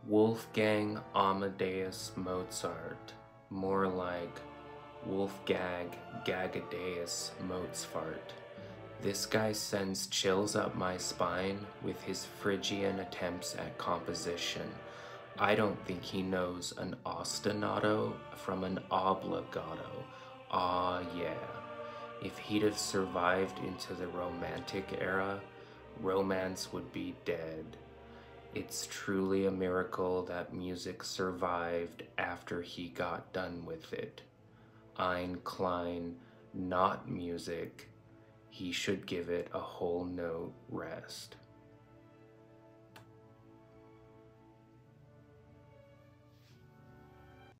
Wolfgang Amadeus Mozart, more like Wolfgang Gagadeus Mozart. This guy sends chills up my spine with his Phrygian attempts at composition. I don't think he knows an ostinato from an obligato. Ah, yeah. If he'd have survived into the Romantic era, romance would be dead. It's truly a miracle that music survived after he got done with it. Ein Klein, not music. He should give it a whole note rest.